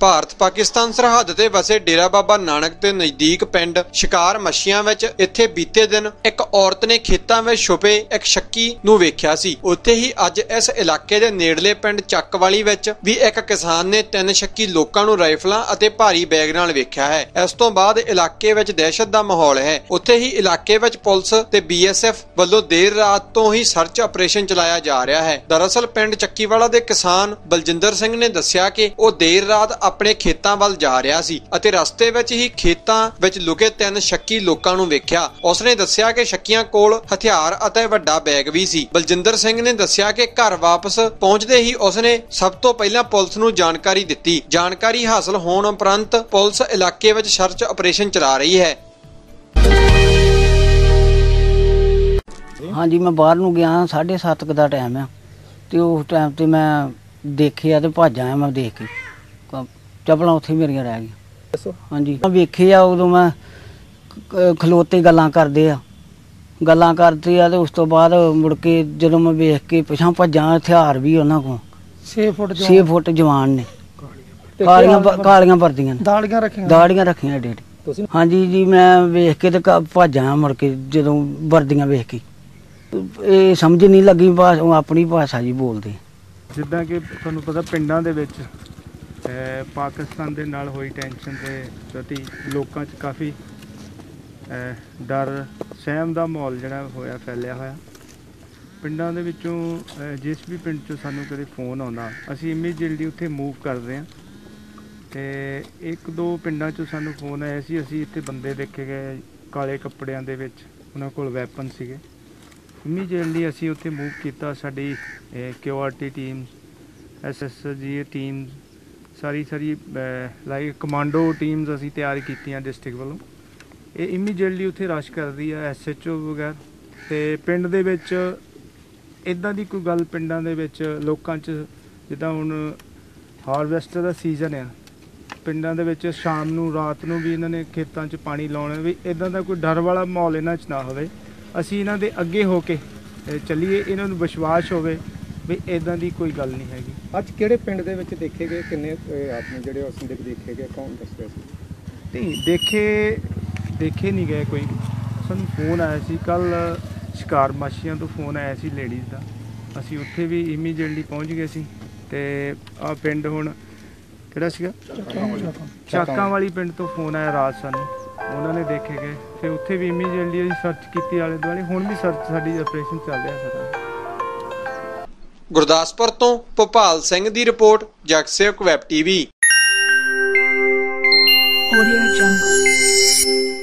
ਭਾਰਤ ਪਾਕਿਸਤਾਨ ਸਰਹੱਦ ਤੇ ਵਸੇ ਡੇਰਾ ਬਾਬਾ ਨਾਨਕ ਦੇ ਨਜ਼ਦੀਕ ਪਿੰਡ ਸ਼ਿਕਾਰ ਮੱਛੀਆਂ ਵਿੱਚ ਇੱਥੇ ਬੀਤੇ ਦਿਨ ਇੱਕ ਔਰਤ ਨੇ ਖੇਤਾਂ ਵਿੱਚ ਛੁਪੇ ਇੱਕ ਸ਼ੱਕੀ ਨੂੰ ਵੇਖਿਆ ਸੀ। ਉੱਥੇ ਹੀ ਅੱਜ ਇਸ ਇਲਾਕੇ ਦੇ ਨੇੜਲੇ ਪਿੰਡ ਚੱਕਵਾਲੀ ਵਿੱਚ ਵੀ ਇੱਕ ਕਿਸਾਨ ਨੇ 3 ਸ਼ੱਕੀ ਲੋਕਾਂ ਨੂੰ ਰਾਈਫਲਾਂ ਅਤੇ ਭਾਰੀ ਬੈਗ ਨਾਲ ਵੇਖਿਆ ਹੈ। ਇਸ ਤੋਂ ਬਾਅਦ ਇਲਾਕੇ ਵਿੱਚ ਦਹਿਸ਼ਤ ਦਾ ਮਾਹੌਲ ਹੈ। ਉੱਥੇ ਹੀ ਇਲਾਕੇ ਵਿੱਚ ਪੁਲਿਸ ਤੇ BSF ਵੱਲੋਂ ਦੇਰ ਰਾਤ ਤੋਂ ਹੀ ਸਰਚ ਆਪਰੇਸ਼ਨ ਚਲਾਇਆ ਜਾ ਰਿਹਾ ਹੈ। ਦਰਅਸਲ ਪਿੰਡ ਚੱਕੀਵਾਲਾ ਦੇ ਕਿਸਾਨ ਬਲਜਿੰਦਰ ਸਿੰਘ ਨੇ ਦੱਸਿਆ ਕਿ ਉਹ ਦੇਰ ਰਾਤ ਆਪਣੇ ਖੇਤਾਂ ਵੱਲ ਜਾ ਰਿਹਾ ਸੀ ਅਤੇ ਰਸਤੇ ਵਿੱਚ ਹੀ ਖੇਤਾਂ ਵਿੱਚ ਲੁਕੇ 3 ਸ਼ੱਕੀ ਲੋਕਾਂ ਨੂੰ ਵੇਖਿਆ। ਉਸਨੇ ਦੱਸਿਆ ਕਿ ਸ਼ੱਕੀਆਂ ਕੋਲ ਹਥਿਆਰ ਅਤੇ ਵੱਡਾ ਬੈਗ ਵੀ ਸੀ। ਬਲਜਿੰਦਰ ਸਿੰਘ ਨੇ ਦੱਸਿਆ ਕਿ ਘਰ ਵਾਪਸ ਪਹੁੰਚਦੇ ਹੀ ਉਸਨੇ ਸਭ ਤੋਂ ਪਹਿਲਾਂ ਪੁਲਿਸ ਨੂੰ ਜਾਣਕਾਰੀ ਦਿੱਤੀ। ਜਾਣਕਾਰੀ ਹਾਸਲ ਹੋਣ ਉਪਰੰਤ ਪੁਲਿਸ ਇਲਾਕੇ ਵਿੱਚ ਸਰਚ ਆਪਰੇਸ਼ਨ ਚਲਾ ਰਹੀ ਹੈ। हाँ जी, मैं बाहर नूं गया 7:30 का टाइम है तो उस टाइम तो मैं देखिया तो भज आया। मैं देख के चपलां उत्थे मेरियां रह गई। हाँ जी, मैं वेखिया उदों मैं खलोते गल्लां करदे आ गल्लां करदे आ ते उस तो बाद मुड़ के जदों मैं वेख के पिछां भज्जां हथियार भी उन्हां कोल 6 फुट जवान ने कालियां वर्दियां दाड़ियां रखियां एडे एडे। हाँ जी जी, मैं वेख के ते भज आया मुड़ के जदों वर्दियां वेख के ਇਹ ਸਮਝ ਨਹੀਂ ਲੱਗੀ ਆਪਣੀ ਭਾਸ਼ਾ ਜੀ ਬੋਲਦੇ। ਜਿੱਦਾਂ ਕਿ ਤੁਹਾਨੂੰ ਪਤਾ ਪਿੰਡਾਂ ਦੇ ਵਿੱਚ ਪਾਕਿਸਤਾਨ ਦੇ ਨਾਲ ਹੋਈ ਟੈਨਸ਼ਨ ਦੇ ਪ੍ਰਤੀ ਲੋਕਾਂ 'ਚ ਕਾਫੀ ਡਰ ਸਹਿਮ ਦਾ ਮਾਹੌਲ ਜਿਹੜਾ ਹੋਇਆ ਫੈਲਿਆ ਹੋਇਆ। ਪਿੰਡਾਂ ਦੇ ਵਿੱਚੋਂ ਜਿਸ ਵੀ ਪਿੰਡ 'ਚੋਂ ਸਾਨੂੰ ਕਦੇ ਫੋਨ ਆਉਂਦਾ ਅਸੀਂ ਇਮੀਡੀਏਟਲੀ ਉੱਥੇ ਮੂਵ ਕਰਦੇ ਹਾਂ। ਅਤੇ 1-2 ਪਿੰਡਾਂ 'ਚੋਂ ਸਾਨੂੰ ਫੋਨ ਆਇਆ ਸੀ, ਅਸੀਂ ਇੱਥੇ ਬੰਦੇ ਦੇਖੇ ਗਏ ਕਾਲੇ ਕੱਪੜਿਆਂ ਦੇ ਵਿੱਚ, ਉਹਨਾਂ ਕੋਲ ਵੈਪਨ ਸੀਗੇ। ਇਮੀਡੀਏਟਲੀ ਅਸੀਂ ਉੱਥੇ ਮੂਵ ਕੀਤਾ। ਸਾਡੀ QRT ਟੀਮ, SSG ਟੀਮ, ਸਾਰੀ ਲਾਈਕ ਕਮਾਂਡੋ ਟੀਮਸ ਅਸੀਂ ਤਿਆਰ ਕੀਤੀਆਂ ਡਿਸਟ੍ਰਿਕਟ ਵੱਲੋਂ। ਇਹ ਇਮੀਡੀਏਟਲੀ ਉੱਥੇ ਰਸ਼ ਕਰਦੀ ਆ SHO ਵਗੈਰਾ। ਅਤੇ ਪਿੰਡ ਦੇ ਵਿੱਚ ਇੱਦਾਂ ਦੀ ਕੋਈ ਗੱਲ ਪਿੰਡਾਂ ਦੇ ਵਿੱਚ ਲੋਕਾਂ 'ਚ ਜਿੱਦਾਂ ਹੁਣ ਹਾਰਵੈਸਟ ਦਾ ਸੀਜ਼ਨ ਆ, ਪਿੰਡਾਂ ਦੇ ਵਿੱਚ ਸ਼ਾਮ ਨੂੰ ਰਾਤ ਨੂੰ ਵੀ ਇਹਨਾਂ ਨੇ ਖੇਤਾਂ 'ਚ ਪਾਣੀ ਲਾਉਣਾ, ਵੀ ਇੱਦਾਂ ਦਾ ਕੋਈ ਡਰ ਵਾਲਾ ਮਾਹੌਲ ਇਹਨਾਂ 'ਚ ਨਾ ਹੋਵੇ। ਅਸੀਂ ਇਹਨਾਂ ਦੇ ਅੱਗੇ ਹੋ ਕੇ ਚੱਲੀਏ, ਇਹਨਾਂ ਨੂੰ ਵਿਸ਼ਵਾਸ ਹੋਵੇ ਵੀ ਇੱਦਾਂ ਦੀ ਕੋਈ ਗੱਲ ਨਹੀਂ ਹੈਗੀ। ਅੱਜ ਕਿਹੜੇ ਪਿੰਡ ਦੇ ਵਿੱਚ ਦੇਖੇ ਗਏ, ਕਿੰਨੇ ਆਦਮੀ ਜਿਹੜੇ ਉਸ ਦੇ ਦੇਖੇ ਗਏ, ਕੌਣ ਦੱਸਦੇ ਸੀ? ਨਹੀਂ ਦੇਖੇ ਨਹੀਂ ਗਏ ਕੋਈ। ਸਾਨੂੰ ਫੋਨ ਆਇਆ ਸੀ ਕੱਲ੍ਹ ਸ਼ਿਕਾਰ ਮਾਛੀਆਂ ਤੋਂ ਫੋਨ ਆਇਆ ਸੀ ਲੇਡੀਜ਼ ਦਾ। ਅਸੀਂ ਉੱਥੇ ਵੀ ਇਮੀਡੀਏਟਲੀ ਪਹੁੰਚ ਗਏ ਸੀ। ਅਤੇ ਆਹ ਪਿੰਡ ਹੁਣ ਕਿਹੜਾ ਸੀਗਾ ਚਾਕਾਂ ਵਾਲੀ ਪਿੰਡ ਤੋਂ ਫੋਨ ਆਇਆ ਰਾਤ ਸਾਨੂੰ, ਉਹਨਾਂ ਨੇ ਦੇਖੇ ਗਏ। ਫਿਰ ਉੱਥੇ ਵੀ ਇਮੀਡੀਏਟਲੀ ਅਸੀਂ ਸਰਚ ਕੀਤੀ ਆਲੇ ਦੁਆਲੇ। ਹੁਣ ਵੀ ਸਰਚ ਸਾਡੀ ਆਪਰੇਸ਼ਨ ਚੱਲ ਰਿਹਾ ਸਾਰਾ। ਗੁਰਦਾਸਪੁਰ ਤੋਂ ਭੋਪਾਲ ਸਿੰਘ ਦੀ report, Jagsewak web TV। Audio Jungle।